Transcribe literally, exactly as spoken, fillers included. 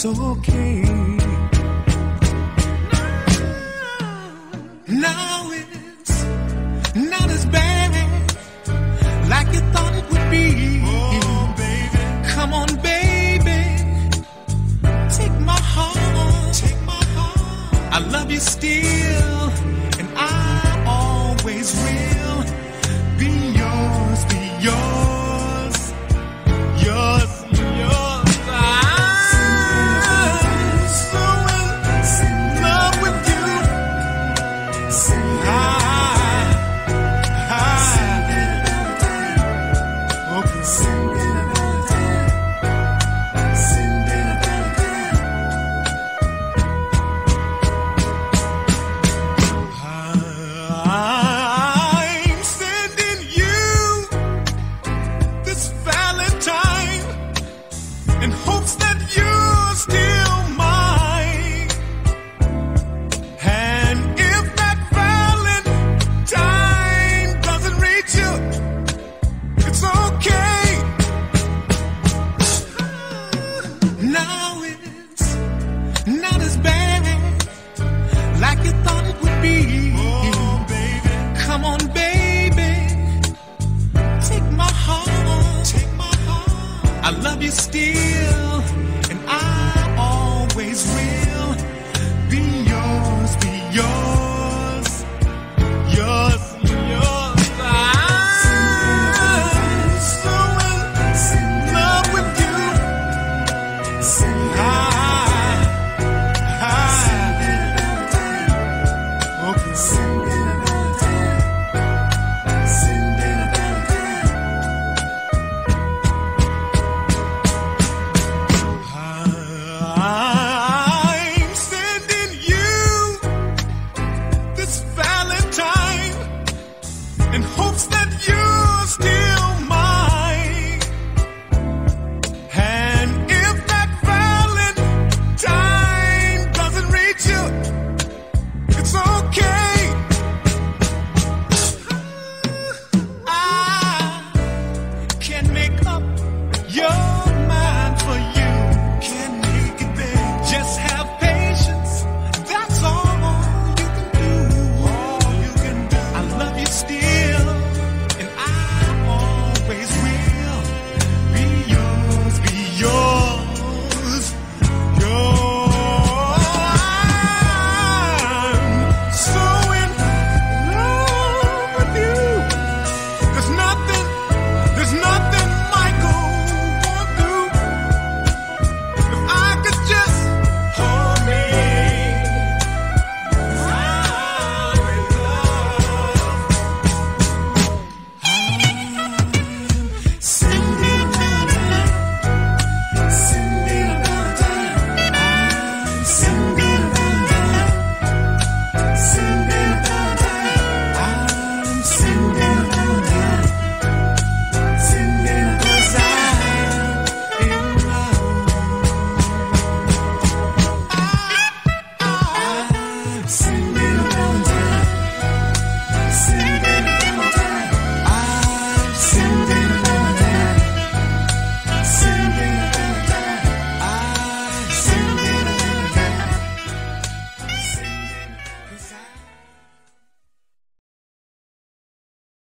it's okay. Now it's not as bad like you thought it would be. Oh, baby. Come on, baby. Take my heart. Take my heart. I love you still, and I always will be yours, be yours, yours, yours. I'm so in love with you. I, I, okay. I'm sending you this Valentine in hopes that you're still mine. And if that Valentine doesn't reach you, it's okay. Now it's not as bad like you thought it would be. Oh, baby. Come on, baby. Take my heart. Take my heart. I love you still.